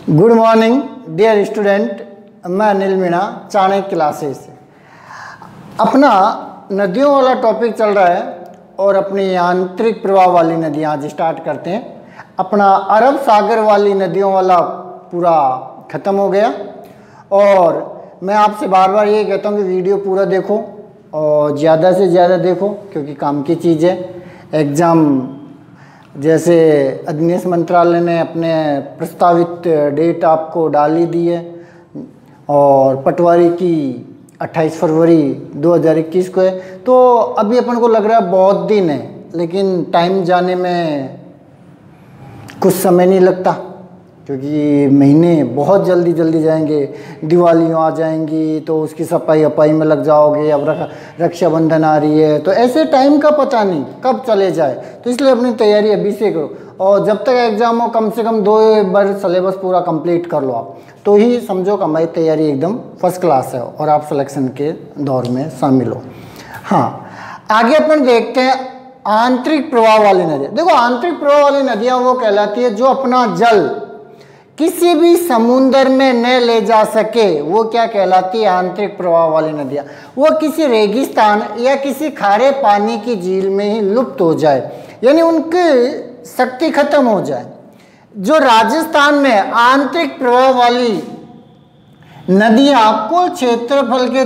Good morning dear student, मैं Anil Meena, Chanakya classes से। अपना नदियों वाला टॉपिक चल रहा है और अपनी आंतरिक प्रवाह वाली नदियाँ आज स्टार्ट करते हैं। अपना अरब सागर वाली नदियों वाला पूरा ख़त्म हो गया और मैं आपसे बार बार ये कहता हूँ कि वीडियो पूरा देखो और ज़्यादा से ज़्यादा देखो, क्योंकि काम की चीज़ है। एग्ज़ाम जैसे अधीनस्थ मंत्रालय ने अपने प्रस्तावित डेट आपको डाल ही दी है और पटवारी की 28 फरवरी 2021 को है, तो अभी अपन को लग रहा है बहुत दिन है, लेकिन टाइम जाने में कुछ समय नहीं लगता, क्योंकि महीने बहुत जल्दी जल्दी जाएंगे। दिवालियाँ आ जाएंगी तो उसकी सफाई अपाई में लग जाओगे। अब रक्षाबंधन आ रही है, तो ऐसे टाइम का पता नहीं कब चले जाए, तो इसलिए अपनी तैयारी अभी से करो और जब तक एग्ज़ाम हो कम से कम 2 बार सिलेबस पूरा कंप्लीट कर लो आप, तो ही समझो कि हमारी तैयारी एकदम फर्स्ट क्लास है और आप सिलेक्शन के दौर में शामिल हो। हाँ, आगे अपन देखते हैं आंतरिक प्रवाह वाली नदियाँ। देखो, आंतरिक प्रवाह वाली नदियाँ वो कहलाती है जो अपना जल किसी भी समुद्र में न ले जा सके, वो क्या कहलाती है? आंतरिक प्रवाह वाली नदियाँ। वो किसी रेगिस्तान या किसी खारे पानी की झील में ही लुप्त हो जाए, यानी उनकी शक्ति खत्म हो जाए। जो राजस्थान में आंतरिक प्रवाह वाली नदियाँ कुल क्षेत्रफल के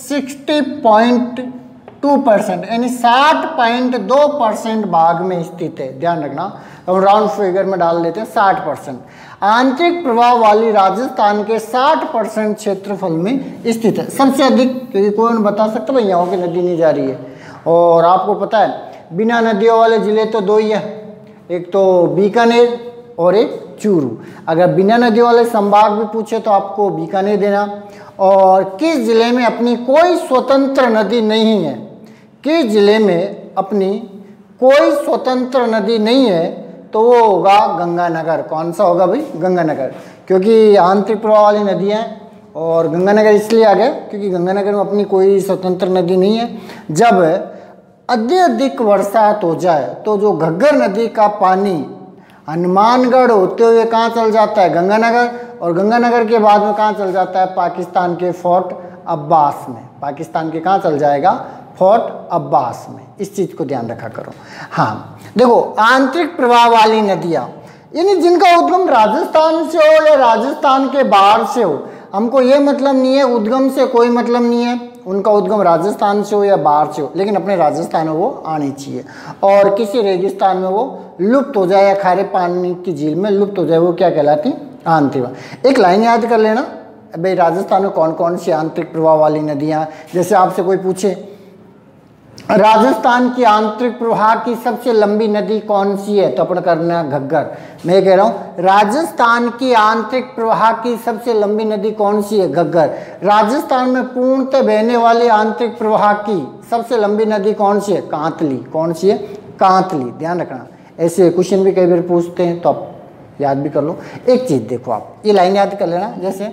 60.2% यानी 60.2% भाग में स्थित है। ध्यान रखना, हम राउंड फिगर में डाल देते हैं 60%। आंतरिक प्रवाह वाली राजस्थान के 60% क्षेत्रफल में स्थित है। सबसे अधिक, क्योंकि कोई नहीं बता सकता भाई यहाँ की नदी नहीं जा रही है। और आपको पता है बिना नदियों वाले ज़िले तो 2 ही है, एक तो बीकानेर और एक चूरू। अगर बिना नदियों वाले संभाग भी पूछे तो आपको बीकानेर देना। और किस ज़िले में अपनी कोई स्वतंत्र नदी नहीं है? किस ज़िले में अपनी कोई स्वतंत्र नदी नहीं है? तो वो होगा गंगानगर। कौन सा होगा भाई? गंगानगर, क्योंकि आंतरिक प्रवाह वाली नदियाँ हैं। और गंगानगर इसलिए आ गया क्योंकि गंगानगर में अपनी कोई स्वतंत्र नदी नहीं है। जब अत्यधिक बरसात हो जाए तो जो घग्गर नदी का पानी हनुमानगढ़ होते हुए कहाँ चल जाता है? गंगानगर। और गंगानगर के बाद में कहाँ चल जाता है? पाकिस्तान के फोर्ट अब्बास में। पाकिस्तान के कहाँ चल जाएगा? फोर्ट अब्बास में। इस चीज़ को ध्यान रखा करो। हाँ, देखो, आंतरिक प्रवाह वाली नदियाँ यानी जिनका उद्गम राजस्थान से हो या राजस्थान के बाहर से हो, हमको ये मतलब नहीं है, उद्गम से कोई मतलब नहीं है, उनका उद्गम राजस्थान से हो या बाहर से हो, लेकिन अपने राजस्थान में वो आनी चाहिए। और किसी रेगिस्तान में वो लुप्त हो जाए या खारे पानी की झील में लुप्त हो जाए, वो क्या कहलाती? आंतरिक। एक लाइन याद कर लेना भाई, राजस्थान में कौन कौन सी आंतरिक प्रवाह वाली नदियाँ। जैसे आपसे कोई पूछे राजस्थान की आंतरिक प्रवाह की सबसे लंबी नदी कौन सी है, तो अपन करना घग्गर। मैं कह रहा हूँ राजस्थान की आंतरिक प्रवाह की सबसे लंबी नदी कौन सी है? घग्गर। राजस्थान में पूर्णतः बहने वाली आंतरिक प्रवाह की सबसे लंबी नदी कौन सी है? कांतली। कौन सी है? कांतली। ध्यान रखना, ऐसे क्वेश्चन भी कई बार पूछते हैं, तो आप याद भी कर लो। एक चीज देखो, आप ये लाइन याद कर लेना, जैसे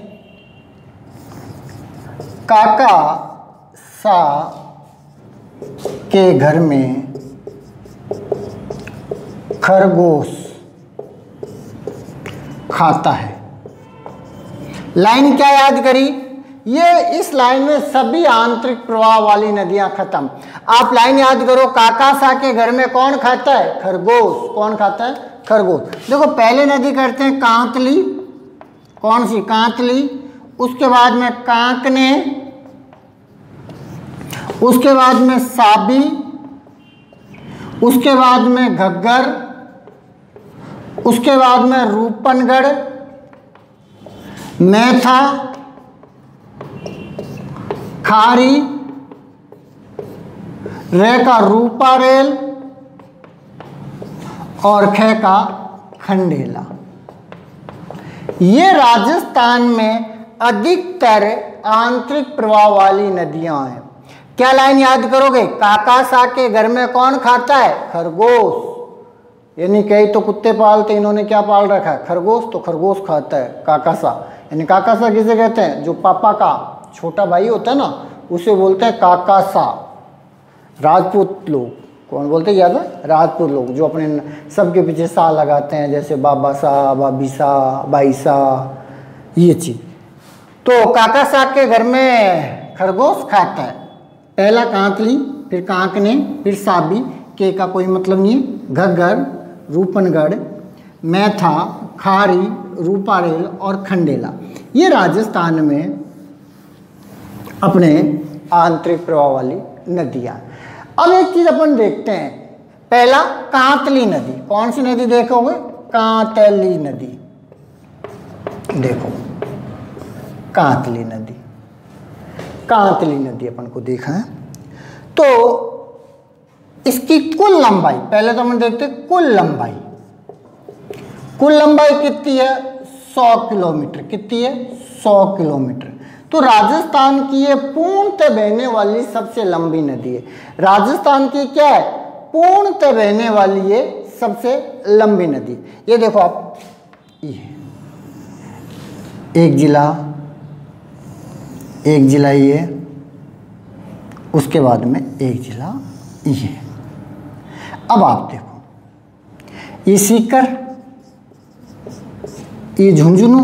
काका सा के घर में खरगोश खाता है। लाइन क्या याद करी? ये इस लाइन में सभी आंतरिक प्रवाह वाली नदियां खत्म। आप लाइन याद करो, काका सा के घर में कौन खाता है? खरगोश। कौन खाता है? खरगोश। देखो, पहले नदी करते हैं कांतली। कौन सी? कांतली। उसके बाद में कांकने, उसके बाद में साबी, उसके बाद में घग्गर, उसके बाद में रूपनगढ़, मैथा, खारी, रे का रूपारेल और खे का खंडेला। ये राजस्थान में अधिकतर आंतरिक प्रवाह वाली नदियां हैं। क्या लाइन याद करोगे? काका सा के घर में कौन खाता है? खरगोश। यानी कई तो कुत्ते पालते, इन्होंने क्या पाल रखा है? खरगोश। तो खरगोश खाता है काका सा। यानी काका सा किसे कहते हैं? जो पापा का छोटा भाई होता है ना, उसे बोलते हैं काका सा। राजपूत लोग कौन बोलते हैं याद है? राजपूत लोग, जो अपने सबके पीछे सा लगाते हैं, जैसे बाबा सा, बाबी सा, बाई सा, ये चीज। तो काका साहब के घर में खरगोश खाता है। पहला कांतली, फिर कांकने, फिर साबी, के का कोई मतलब नहीं है, घग्गर, रूपनगढ़, मैथा, खारी, रूपारेल और खंडेला, ये राजस्थान में अपने आंतरिक प्रवाह वाली नदियाँ। अब एक चीज अपन देखते हैं, पहला कांतली नदी। कौन सी नदी देखोगे? कांतली नदी। देखो कांतली नदी, कांतली नदी अपन को देखा है। तो इसकी कुल लंबाई, पहले तो हम देखते हैं कुल लंबाई। कुल लंबाई कितनी है? 100 किलोमीटर। कितनी है? 100 किलोमीटर। तो राजस्थान की ये पूर्णतः बहने वाली सबसे लंबी नदी है। राजस्थान की क्या है? पूर्णतः बहने वाली ये सबसे लंबी नदी। ये देखो आप, ये एक जिला ये, उसके बाद में एक जिला ये। अब आप देखो, ये सीकर, ये झुंझुनू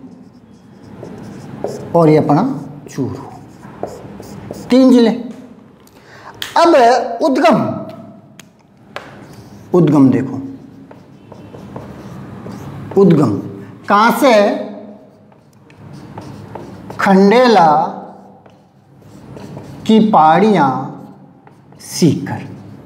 और ये अपना चूरू, 3 जिले। अब उद्गम देखो, उद्गम कहां से? खंडेला की पहाड़ियां, सीकर।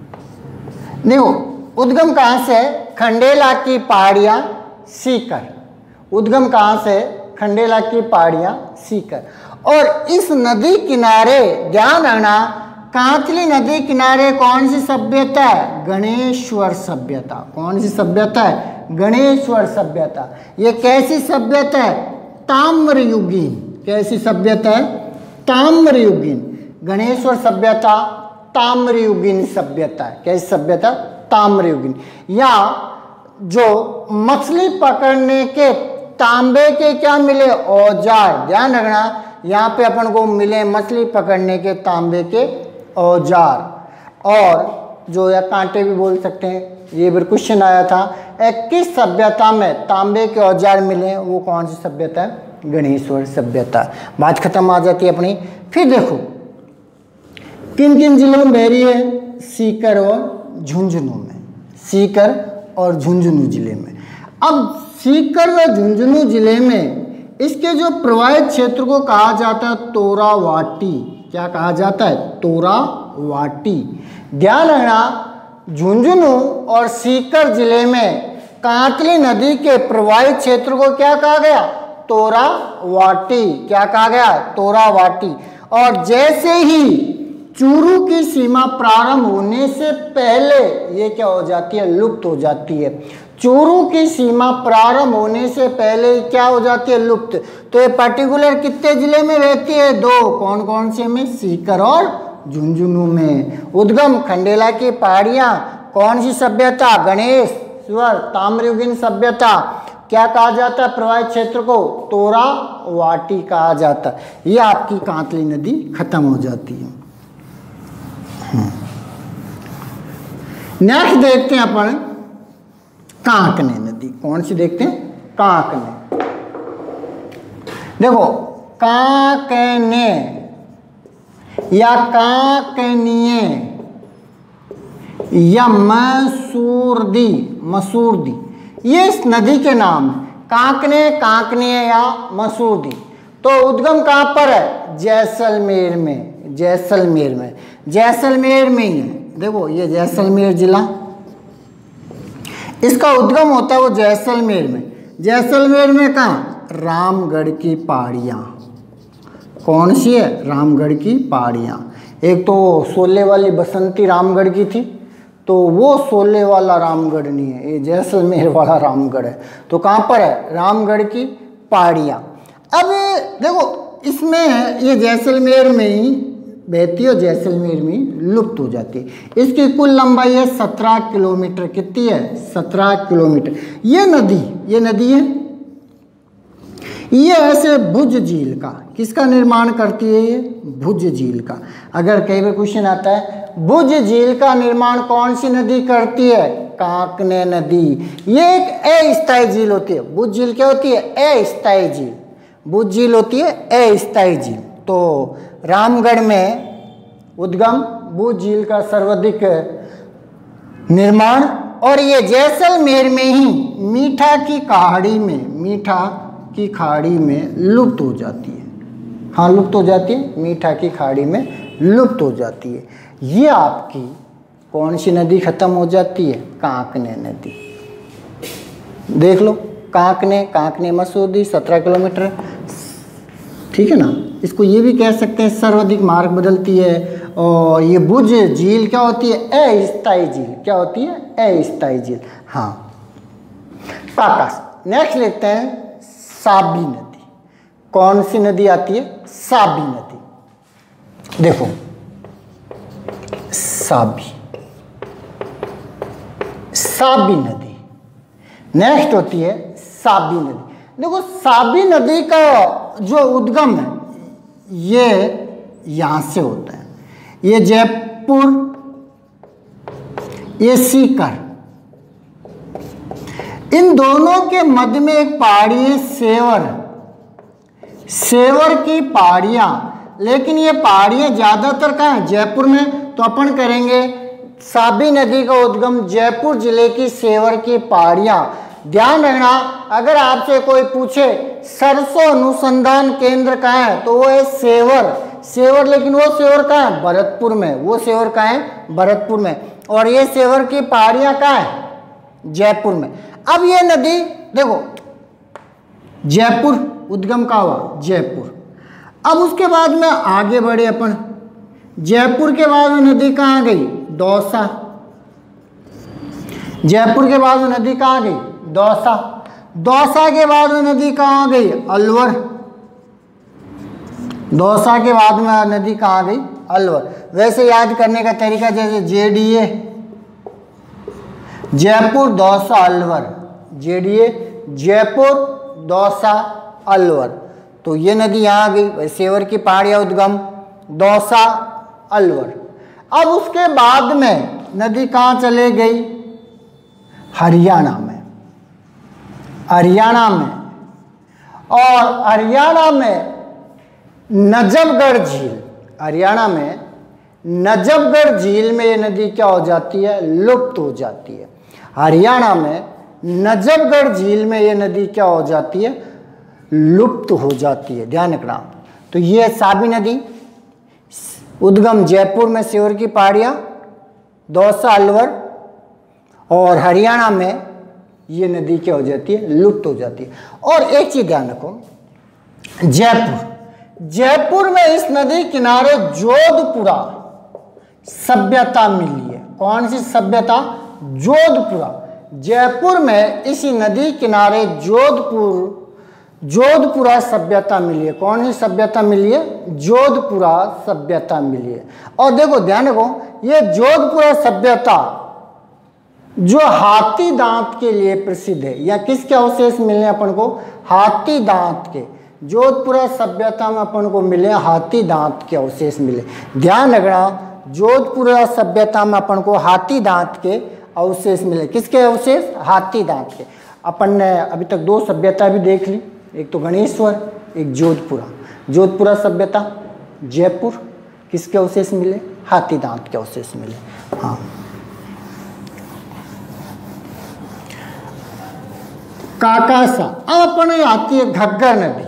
देखो उद्गम कहां से? खंडेला की पहाड़ियां, सीकर। उद्गम कहां से? खंडेला की पहाड़ियां, सीकर। और इस नदी किनारे ध्यान रखना, कांतली नदी किनारे कौन सी सभ्यता है? गणेश्वर सभ्यता। कौन सी सभ्यता है? गणेश्वर सभ्यता। ये कैसी सभ्यता है? ताम्रयुगीन। कैसी सभ्यता है? ताम्रयुगीन। गणेश्वर सभ्यता ताम्रयुगीन सभ्यता है। कैसी सभ्यता? ताम्रयुगीन। या जो मछली पकड़ने के तांबे के क्या मिले? औजार। ध्यान रखना, यहाँ पे अपन को मिले मछली पकड़ने के तांबे के औजार। और जो या कांटे भी बोल सकते हैं, ये भी क्वेश्चन आया था, किस सभ्यता में तांबे के औजार मिले? वो कौन सी सभ्यता है? गणेश्वर सभ्यता। बात खत्म आ जाती है अपनी। फिर देखो किन किन जिलों में बह रही है? सीकर और झुंझुनू में। सीकर और झुंझुनू जिले में। अब सीकर व झुंझुनू जिले में इसके जो प्रवाहित क्षेत्र को कहा जाता है तोरावाटी। क्या कहा जाता है? तोरावाटी। ध्यान रखना, झुंझुनू और सीकर जिले में कांतली नदी के प्रवाहित क्षेत्र को क्या कहा गया? तोरावाटी। क्या कहा गया? तोरावाटी। और जैसे ही चूरू की सीमा प्रारंभ होने से पहले ये क्या हो जाती है? लुप्त हो जाती है। चूरू की सीमा प्रारंभ होने से पहले क्या हो जाती है? लुप्त। तो ये पर्टिकुलर कितने जिले में रहती है? 2। कौन कौन से में? सीकर और झुंझुनू में। उद्गम खंडेला की पहाड़ियां। कौन सी सभ्यता? गणेश्वर ताम्रयुगीन सभ्यता। क्या कहा जाता है प्रवाहित क्षेत्र को? तोरावाटी कहा जाता है। ये आपकी कांतली नदी खत्म हो जाती है। नेक्स्ट देखते हैं अपन कांकने नदी। कौन सी देखते हैं? कांकने। देखो कांकने या कांकनिये या मसूरदी, ये इस नदी के नाम है। कांकने, कांकनिये या मसूरदी। तो उद्गम कहाँ पर है? जैसलमेर में। जैसलमेर में, जैसलमेर में ही है। देखो ये जैसलमेर जिला, इसका उद्गम होता है वो जैसलमेर में। जैसलमेर में कहाँ? रामगढ़ की पहाड़ियाँ। कौन सी है? रामगढ़ की पहाड़ियाँ। एक तो सोले वाली बसंती रामगढ़ की थी, तो वो सोले वाला रामगढ़ नहीं है, ये जैसलमेर वाला रामगढ़ है। तो कहाँ पर है? रामगढ़ की पहाड़ियाँ। अब देखो इसमें ये जैसलमेर में ही बहती है, जैसलमेर में लुप्त हो जाती है। इसकी कुल लंबाई है 17 किलोमीटर। कितनी है? 17 किलोमीटर। ये नदी है, ये ऐसे भुज झील का, किसका निर्माण करती है ये? भुज झील का। अगर कई बार क्वेश्चन आता है भुज झील का निर्माण कौन सी नदी करती है? कांकने नदी। ये एक अस्थायी झील होती है। भुज झील क्या होती है? अस्थायी झील। भुज झील होती है अस्थायी झील। तो रामगढ़ में उद्गम भुज झील का सर्वाधिक निर्माण, और ये जैसलमेर में ही मीठा की खाड़ी में लुप्त हो जाती है। हाँ, लुप्त हो जाती है, मीठा की खाड़ी में लुप्त हो जाती है। ये आपकी कौन सी नदी खत्म हो जाती है? कांकने नदी। देख लो, कांकने मसूदी 17 किलोमीटर, ठीक है ना। इसको ये भी कह सकते हैं सर्वाधिक मार्ग बदलती है। और ये भुज झील क्या होती है? अस्थायी झील। क्या होती है? अस्थायी झील। हाँ, काका। नेक्स्ट लेते हैं साबी नदी। कौन सी नदी आती है? साबी नदी। देखो, साबी नदी नेक्स्ट होती है साबी नदी। देखो, साबी नदी का जो उद्गम है ये यहाँ से होता है। ये जयपुर, ये सीकर, इन दोनों के मध्य में एक पहाड़ी है सेवर की पहाड़ियां। लेकिन ये पहाड़ियां ज्यादातर कहाँ है? जयपुर में। तो अपन करेंगे साबी नदी का उद्गम जयपुर जिले की सेवर की पहाड़ियां। ध्यान रखना, अगर आपसे कोई पूछे सरसों अनुसंधान केंद्र कहाँ है, तो वो है सेवर। लेकिन वो सेवर कहाँ है? भरतपुर में। वो सेवर कहाँ है? भरतपुर में। और ये सेवर की पहाड़ियां कहाँ है? जयपुर में। अब ये नदी देखो, जयपुर उद्गम का हुआ जयपुर। अब उसके बाद में आगे बढ़े अपन, जयपुर के बाद में नदी कहाँ गई? दौसा। जयपुर के बाद में नदी कहाँ गई? दौसा। दौसा के बाद में नदी कहाँ गई? अलवर। दौसा के बाद में नदी कहाँ गई? अलवर। वैसे याद करने का तरीका जैसे JDA, जयपुर दौसा अलवर, JDA जयपुर दौसा अलवर। तो ये नदी यहाँ गई, सेवर की पहाड़ियाँ उद्गम दौसा अलवर। अब उसके बाद में नदी कहाँ चले गई? हरियाणा में। और हरियाणा में नजफगढ़ झील, हरियाणा में नजफगढ़ झील में ये नदी क्या हो जाती है? लुप्त हो जाती है। हरियाणा में नजफगढ़ झील में ये नदी क्या हो जाती है? लुप्त हो जाती है। ध्यान रखना। तो ये साबी नदी उद्गम जयपुर में सेवर की पहाड़ियाँ, दौसा अलवर, और हरियाणा में ये नदी क्या हो जाती है? लुप्त हो जाती है। और एक चीज ध्यान रखो, जयपुर में इस नदी किनारे जोधपुरा सभ्यता मिली है। कौन सी सभ्यता? जोधपुरा। जयपुर में इसी नदी किनारे जोधपुरा सभ्यता मिली है। कौन सी सभ्यता मिली है? जोधपुरा सभ्यता मिली है। और देखो, ध्यान रखो, ये जोधपुरा सभ्यता जो हाथी दांत के लिए प्रसिद्ध है, या किसके अवशेष मिले अपन को? हाथी दांत के। जोधपुरा सभ्यता में अपन को मिले हाथी दांत के अवशेष मिले। ध्यान रखना, जोधपुरा सभ्यता में अपन को हाथी दांत के अवशेष मिले। किसके अवशेष? हाथी दांत के। अपन ने अभी तक 2 सभ्यता भी देख ली, एक तो गणेश्वर, एक जोधपुरा सभ्यता जयपुर। किसके अवशेष मिले? हाथी दांत के अवशेष मिले। हाँ, काकासा। अब अपनी आती है घग्गर नदी।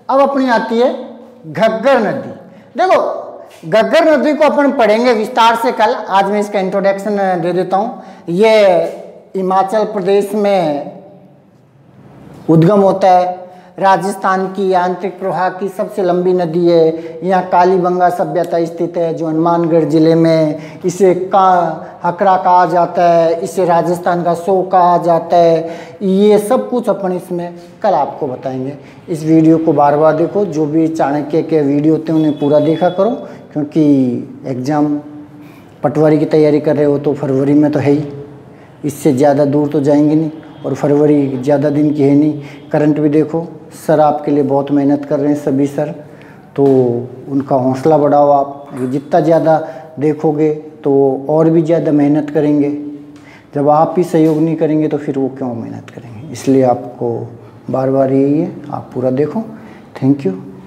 घग्गर नदी। देखो, घग्गर नदी को अपन पढ़ेंगे विस्तार से कल। आज मैं इसका इंट्रोडक्शन दे देता हूँ। ये हिमाचल प्रदेश में उद्गम होता है। राजस्थान की आंतरिक प्रवाह की सबसे लंबी नदी है। यहाँ कालीबंगा सभ्यता स्थित है, जो हनुमानगढ़ जिले में। इसे हकरा कहा जाता है, इसे राजस्थान का सो कहा जाता है। ये सब कुछ अपन इसमें कल आपको बताएंगे। इस वीडियो को बार बार देखो। जो भी चाणक्य के वीडियो होते हैं उन्हें पूरा देखा करो, क्योंकि एग्ज़ाम पटवारी की तैयारी कर रहे हो तो फरवरी में तो है ही, इससे ज़्यादा दूर तो जाएंगे नहीं। और फरवरी ज़्यादा दिन की है नहीं। करंट भी देखो, सर आपके लिए बहुत मेहनत कर रहे हैं सभी सर, तो उनका हौसला बढ़ाओ आप। जितना ज़्यादा देखोगे तो और भी ज़्यादा मेहनत करेंगे। जब आप ही सहयोग नहीं करेंगे तो फिर वो क्यों मेहनत करेंगे। इसलिए आपको बार बार यही है, आप पूरा देखो। Thank you.